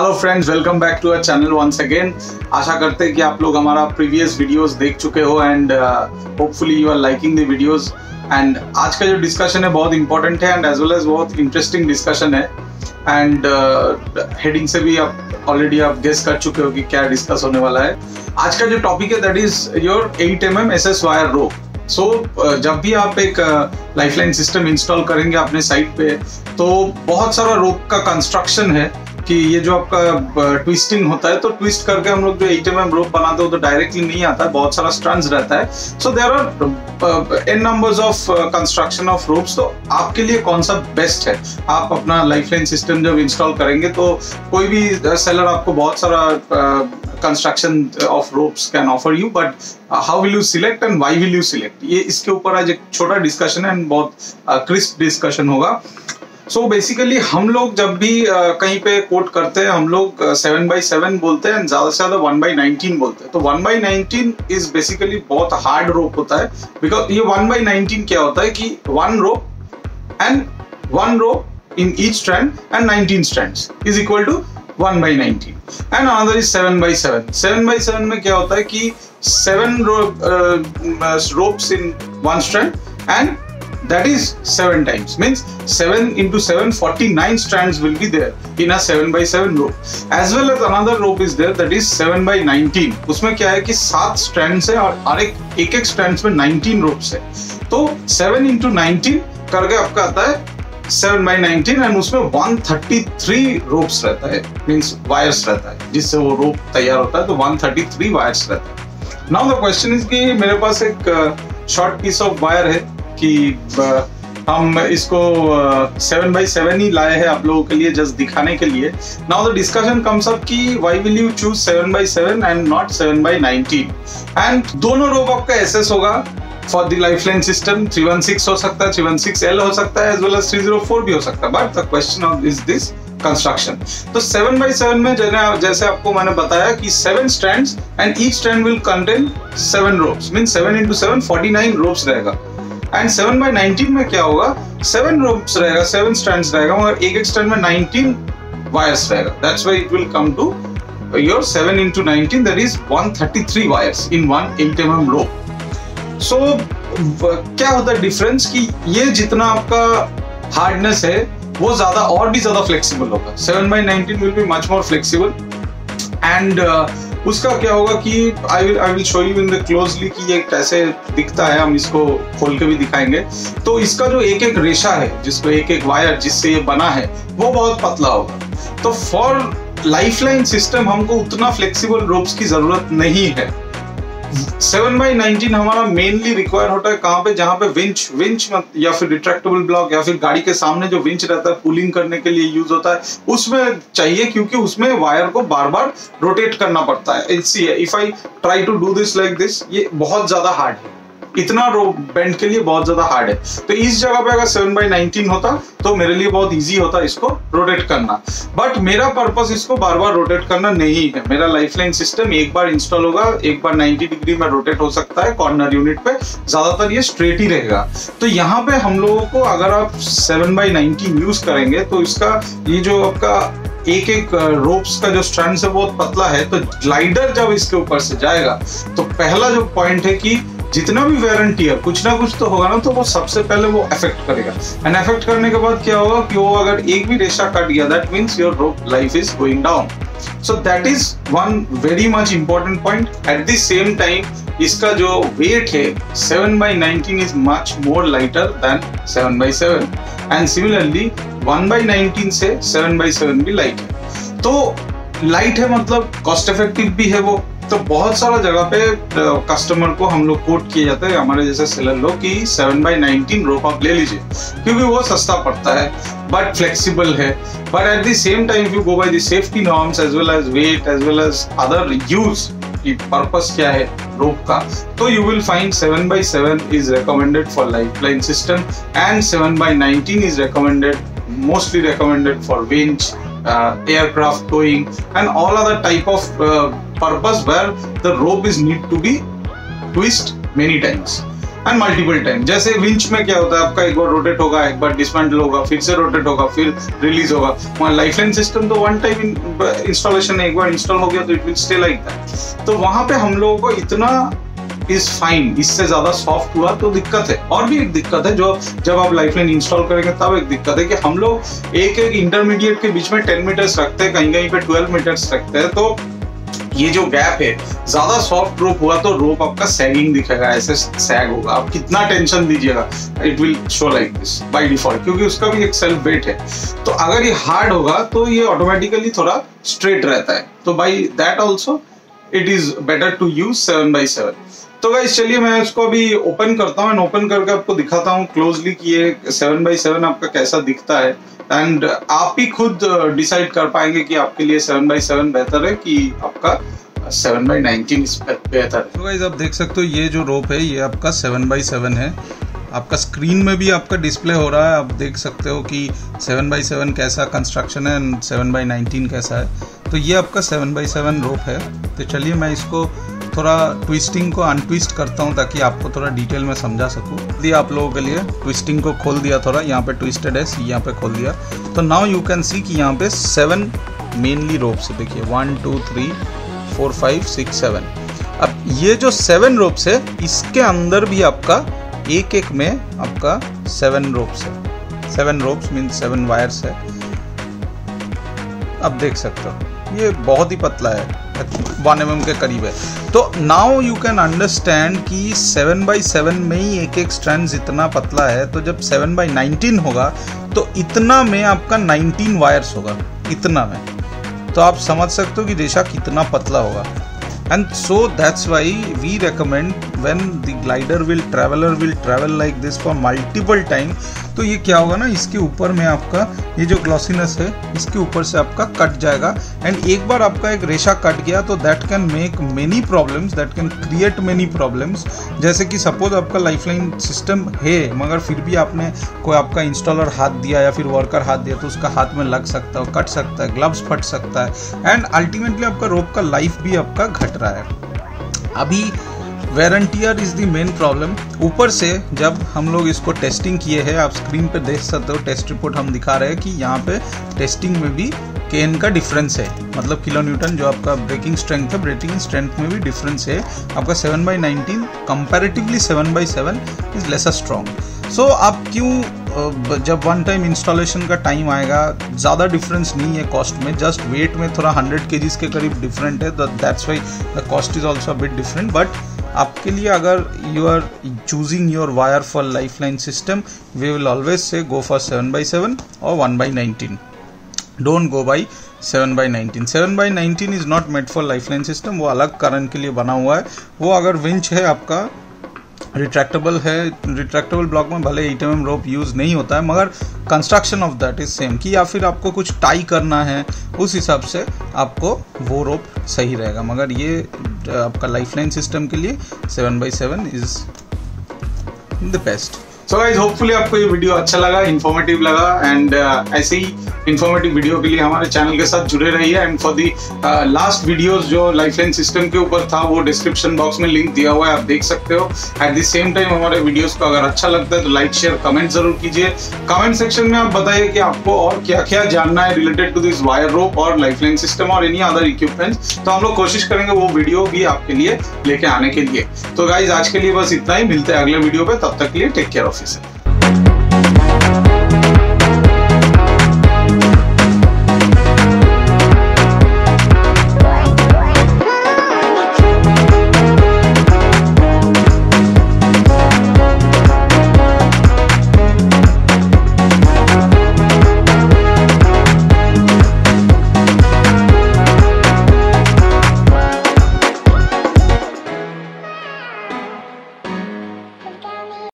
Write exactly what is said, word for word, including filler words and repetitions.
Hello friends, welcome back to our channel once again. आशा करते हैं कि आप लोग हमारा प्रीवियस वीडियोस देख चुके हो and hopefully you are liking the videos. And आज का जो डिस्कशन है बहुत इंपॉर्टेंट है एंड एज वेल एज बहुत इंटरेस्टिंग डिस्कशन है। एंड हेडिंग uh, से भी आप ऑलरेडी आप गेस कर चुके हो कि क्या डिस्कस होने वाला है। आज का जो टॉपिक है that is your eight M M S S wire rope. So जब भी आप एक लाइफलाइन सिस्टम इंस्टॉल करेंगे अपने साइट पे, तो बहुत सारा रोप का कंस्ट्रक्शन है कि ये जो आपका ट्विस्टिंग होता है, तो ट्विस्ट करके हम लोग जो एट एम एम रोप बनाते हो तो डायरेक्टली नहीं आता है, बहुत सारा स्ट्रैंड्स रहता है। So there are an numbers of construction of ropes. तो आपके लिए कौन सा बेस्ट है? आप अपना लाइफलाइन सिस्टम जब इंस्टॉल करेंगे तो कोई भी सेलर आपको बहुत सारा construction of ropes can offer you, but how will you select and why will you select, ये इसके ऊपर आज एक छोटा डिस्कशन है एंड बहुत क्रिस्प डिस्कशन होगा। सो so बेसिकली हम लोग जब भी uh, कहीं पे कोट करते हैं, हम लोग सेवन बाई सेवन बोलते हैं, ज्यादा से ज्यादा वन बाई नाइनटीन बोलते हैं। तो one by nineteen is basically बहुत हार्ड रोप होता है, बिकॉज ये वन बाई नाइनटीन क्या होता है कि one rope and one rope in each strand and nineteen strands is equal to one by nineteen and another is seven by seven. Seven by seven में क्या होता है कि seven ropes in one strand and that is seven times, means seven into seven, forty-nine strands will be there in a seven by seven rope. As well as another rope is there that is seven by nineteen. उसमें क्या है कि सात strands है और हर एक एक एक strands में nineteen ropes है। तो seven into nineteen करके आपका आता है seven by nineteen एंड उसमें one thirty-three ropes रहता है, means wires रहता है, जिससे वो rope तैयार होता है। तो one thirty-three wires रहता है। Now the question is कि मेरे पास एक short piece of wire है कि हम इसको सेवन बाई सेवन ही लाए हैं आप लोगों के लिए, जस्ट दिखाने के लिए। Now the discussion comes up कि why will you choose seven by seven and not seven by nineteen. And दोनों रोप आपका एसएस होगा for the lifeline system. Three one six हो सकता है, थ्री वन सिक्स एल हो सकता है, as well as three zero four भी हो सकता है, but the question of is this construction. तो सेवन बाई सेवन में जैसे आपको मैंने बताया कि seven strands and each strand will contain seven ropes, mean seven into seven forty nine ropes रहेगा। एंड सेवन बाई नाइनटीन में क्या होगा, सेवन रोप्स रहेगा, सेवन स्ट्रैंड्स रहेगा, मगर एक एक स्ट्रैंड में नाइनटीन वायर्स रहेगा। That's why it will come to your seven into nineteen, that is one thirty-three wires in one eight M M rope. So क्या होता है डिफरेंस कि ये जितना आपका हार्डनेस है वो ज्यादा और भी ज्यादा फ्लेक्सिबल होगा। Seven by nineteen will be much more flexible and उसका क्या होगा कि I will I will show you in the closely कि ये कैसे दिखता है, हम इसको खोल के भी दिखाएंगे। तो इसका जो एक एक रेशा है, जिसको एक एक वायर जिससे ये बना है, वो बहुत पतला होगा। तो फॉर लाइफलाइन सिस्टम हमको उतना फ्लेक्सिबल रोप्स की जरूरत नहीं है। सेवन बाई नाइनटीन हमारा मेनली रिक्वायर होता है कहाँ पे, जहाँ पे विंच विंच या फिर रिट्रैक्टेबल ब्लॉक या फिर गाड़ी के सामने जो विंच रहता है पुलिंग करने के लिए यूज होता है, उसमें चाहिए, क्योंकि उसमें वायर को बार बार रोटेट करना पड़ता है। If I try to do this like this, ये बहुत ज्यादा हार्ड है, इतना रोप बेंड के लिए बहुत ज्यादा हार्ड है। तो इस जगह पे अगर सेवन बाई नाइनटीन होता तो मेरे लिए बहुत इजी होता इसको रोटेट करना, बट मेरा पर्पस इसको बार बार रोटेट करना नहीं है। मेरा लाइफलाइन सिस्टम एक बार इंस्टॉल होगा, एक बार नाइनटी डिग्री में रोटेट हो सकता है कॉर्नर यूनिट पे, ज्यादातर ये स्ट्रेट ही रहेगा। तो यहाँ पे हम लोगों को अगर आप सेवन बाई नाइनटीन यूज करेंगे तो इसका ये जो आपका एक एक रोप्स का जो स्ट्रैंड है बहुत पतला है, तो ग्लाइडर जब इसके ऊपर से जाएगा तो पहला जो पॉइंट है कि जितना भी वेयर एंड टियर कुछ ना कुछ तो होगा ना, तो वो सबसे पहले वो अफेक्ट करेगा। एंड अफेक्ट करने के बाद क्या होगा कि वो अगर एक भी रेशा कट गया, that means your rope life is going down. So that is one very much important point. At the same time इसका जो वेट है seven by nineteen is much more lighter than seven by seven and similarly one by nineteen से seven by seven भी light है। तो light है मतलब cost effective भी है वो। तो बहुत सारा जगह पे कस्टमर को हम लोग कोट किए जाते हैं, हमारे जैसे सेलर लोग, कि सेवन बाई नाइनटीन रोप आप ले लीजिए क्योंकि वो सस्ता पड़ता है बट फ्लेक्सिबल है। But at the same time if you go by the safety norms as well as weight as well as other use की पर्पस क्या है रोप का, तो you will find seven by seven is recommended for lifeline system and seven by nineteen is recommended mostly recommended for winch, uh, aircraft towing and all other type of uh, purpose where the rope is need to be twist many times. And multiple time. जैसे winch में क्या होता है, आपका एक बार rotate होगा, एक बार dismantle होगा, फिर से रोटेट होगा, फिर रिलीज होगा। वहाँ लाइफलाइन सिस्टम तो वन टाइम इंस्टॉलेशन है, एक बार इंस्टॉल हो गया तो it will stay like that. तो वहां पे हम लोगों को इतना इज फाइन, इससे ज्यादा सॉफ्ट हुआ तो दिक्कत है। और भी एक दिक्कत है, जो जब आप लाइफलाइन इंस्टॉल करेंगे तब एक दिक्कत है कि हम लोग एक एक इंटरमीडिएट के बीच में टेन मीटर्स रखते हैं, कहीं कहीं पे ट्वेल्व मीटर्स रखते हैं। तो ये जो गैप है, ज्यादा सॉफ्ट रोप हुआ तो रोप आपका सैगिंग दिखेगा, ऐसे सैग होगा। आप कितना टेंशन दीजिएगा, it will show like this by default, क्योंकि उसका भी एक सेल्फ वेट है। तो अगर ये हार्ड होगा तो ये ऑटोमेटिकली थोड़ा स्ट्रेट रहता है। तो by that also it is better to use seven by seven. तो गाइस चलिए मैं इसको अभी ओपन करता हूँ, ओपन करके आपको दिखाता हूँ क्लोजली कि ये सेवन बाई सेवन आपका कैसा दिखता है। एंड आप ही खुद डिसाइड कर पाएंगे कि आपके लिए सेवन बाई सेवन बेहतर है कि आपका सेवन बाई नाइनटीन बेहतर है। तो गाइस आप देख सकते हो ये जो रोप है ये आपका सेवन बाई सेवन है। आपका स्क्रीन में भी आपका डिस्प्ले हो रहा है, आप देख सकते हो कि सेवन बाई सेवन कैसा कंस्ट्रक्शन है एंड सेवन बाई नाइनटीन कैसा है। तो ये आपका सेवन बाई सेवन रोप है। तो चलिए मैं इसको थोड़ा ट्विस्टिंग को अनट्विस्ट करता हूँ ताकि आपको थोड़ा डिटेल में समझा सकूँ। दिया आप लोगों के लिए ट्विस्टिंग को खोल दिया, थोड़ा यहाँ पे ट्विस्टेड है, सी यहाँ पे खोल दिया। तो नाउ यू कैन सी कि यहाँ पे सेवन मेनली रोप्स है। देखिए one two three four five six seven. अब ये जो सेवन रोप्स है इसके अंदर भी आपका एक एक में आपका सेवन रोप्स है। Seven ropes mean seven wires है। अब देख सकते हो ये बहुत ही पतला है, वन एम एम के करीब है। तो नाउ यू कैन अंडरस्टैंड कि सेवन बाई सेवन में ही एक एक स्ट्रैंड इतना पतला है। तो जब सेवन बाई नाइनटीन होगा तो इतना में आपका नाइनटीन वायर्स होगा, इतना में। तो आप समझ सकते हो कि रेशा कितना पतला होगा। And so that's why we recommend when the glider will traveler will travel like this for multiple time, तो ये क्या होगा ना, इसके ऊपर में आपका ये जो ग्लॉसीनेस है इसके ऊपर से आपका कट जाएगा। एंड एक बार आपका एक रेशा कट गया तो that can make many problems, that can create many problems. जैसे कि सपोज आपका लाइफलाइन सिस्टम है मगर फिर भी आपने कोई आपका इंस्टॉलर हाथ दिया या फिर वर्कर हाथ दिया तो उसका हाथ में लग सकता है, कट सकता है, ग्लव्स फट सकता है एंड अल्टीमेटली आपका रोप का लाइफ भी आपका घट रहा है। अभी wear and tear is the main problem. ऊपर से जब हम लोग इसको टेस्टिंग किए हैं, आप स्क्रीन पे देख सकते हो टेस्ट रिपोर्ट हम दिखा रहे हैं कि यहाँ पे टेस्टिंग में भी केन का डिफरेंस है, मतलब किलो न्यूटन जो आपका ब्रेकिंग स्ट्रेंथ है, ब्रेकिंग स्ट्रेंथ में भी डिफरेंस है। आपका seven by nineteen comparatively seven by seven is lesser strong. So आप क्यों, जब वन टाइम इंस्टॉलेशन का टाइम आएगा ज़्यादा डिफरेंस नहीं है कॉस्ट में, जस्ट वेट में थोड़ा हंड्रेड केजीज के करीब डिफरेंट है, that's why the cost is also bit different. But आपके लिए अगर you are choosing your wire for lifeline system, we will always say go for seven by seven और one by nineteen, don't go by seven by nineteen. Seven by nineteen is not made for lifeline system, वो अलग कारण के लिए बना हुआ है। वो अगर विंच है आपका रिट्रैक्टेबल है, रिट्रैक्टेबल ब्लॉक में भले eight M m rope use नहीं होता है मगर construction of that is same, कि या फिर आपको कुछ टाई करना है उस हिसाब से आपको वो रोप सही रहेगा। मगर ये आपका लाइफलाइन सिस्टम के लिए seven by seven is the best. So guys hopefully आपको ये वीडियो अच्छा लगा, इन्फॉर्मेटिव लगा एंड uh, ऐसे ही इन्फॉर्मेटिव वीडियो के लिए हमारे चैनल के साथ जुड़े रहिए। And for the last videos जो लाइफलाइन सिस्टम के ऊपर था वो डिस्क्रिप्शन बॉक्स में लिंक दिया हुआ है, आप देख सकते हो। एट द सेम टाइम हमारे वीडियोस को अगर अच्छा लगता है तो लाइक शेयर कमेंट जरूर कीजिए। कमेंट सेक्शन में आप बताइए कि आपको और क्या क्या जानना है related to this wire rope और लाइफलाइन सिस्टम और एनी अदर इक्विपमेंट्स, तो हम लोग कोशिश करेंगे वो वीडियो भी आपके लिए लेके आने के लिए। तो गाइज आज के लिए बस इतना ही, मिलते हैं अगले वीडियो पे, तब तक के लिए टेक केयर ऑफ योरसेल्फ।